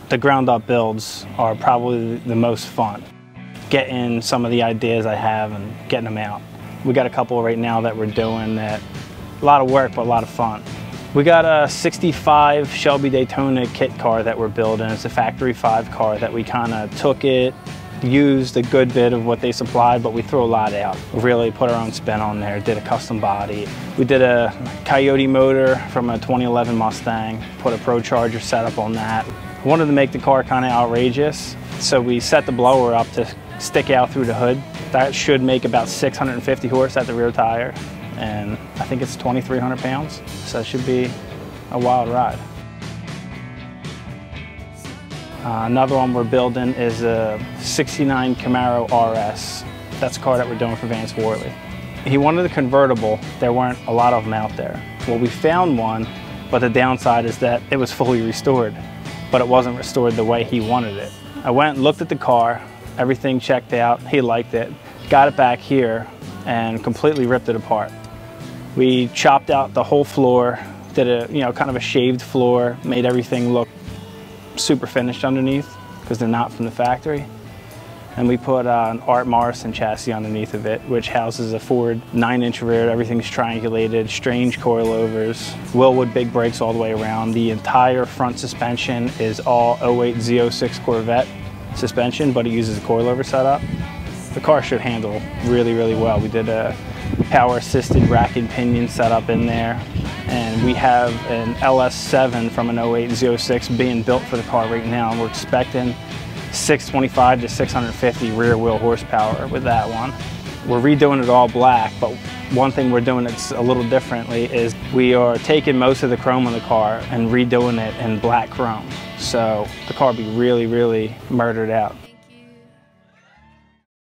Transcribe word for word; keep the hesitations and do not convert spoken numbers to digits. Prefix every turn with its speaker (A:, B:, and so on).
A: The ground up builds are probably the most fun. Getting some of the ideas I have and getting them out. We got a couple right now that we're doing that, a lot of work, but a lot of fun. We got a sixty-five Shelby Daytona kit car that we're building. It's a factory five car that we kind of took it, used a good bit of what they supplied, but we threw a lot out. We really put our own spin on there, did a custom body. We did a Coyote motor from a twenty eleven Mustang, put a Procharger setup on that. Wanted to make the car kind of outrageous, so we set the blower up to stick out through the hood. That should make about six hundred fifty horse at the rear tire, and I think it's twenty-three hundred pounds, so it should be a wild ride. Uh, another one we're building is a sixty-nine Camaro R S. That's a car that we're doing for Vance Worley. He wanted a convertible. There weren't a lot of them out there. Well, we found one, but the downside is that it was fully restored, but it wasn't restored the way he wanted it. I went and looked at the car, everything checked out, he liked it, got it back here and completely ripped it apart. We chopped out the whole floor, did a, you know, kind of a shaved floor, made everything look super finished underneath because they're not from the factory. And we put uh, an Art Morrison chassis underneath of it, which houses a Ford nine inch rear. Everything's triangulated, strange coilovers, Willwood big brakes all the way around. The entire front suspension is all oh eight Z oh six Corvette suspension, but it uses a coilover setup. The car should handle really, really well. We did a power assisted rack and pinion setup in there. And we have an L S seven from an oh eight Z oh six being built for the car right now, and we're expecting six twenty-five to six fifty rear wheel horsepower with that one. We're redoing it all black, but one thing we're doing that's a little differently is we are taking most of the chrome on the car and redoing it in black chrome. So the car will be really, really murdered out.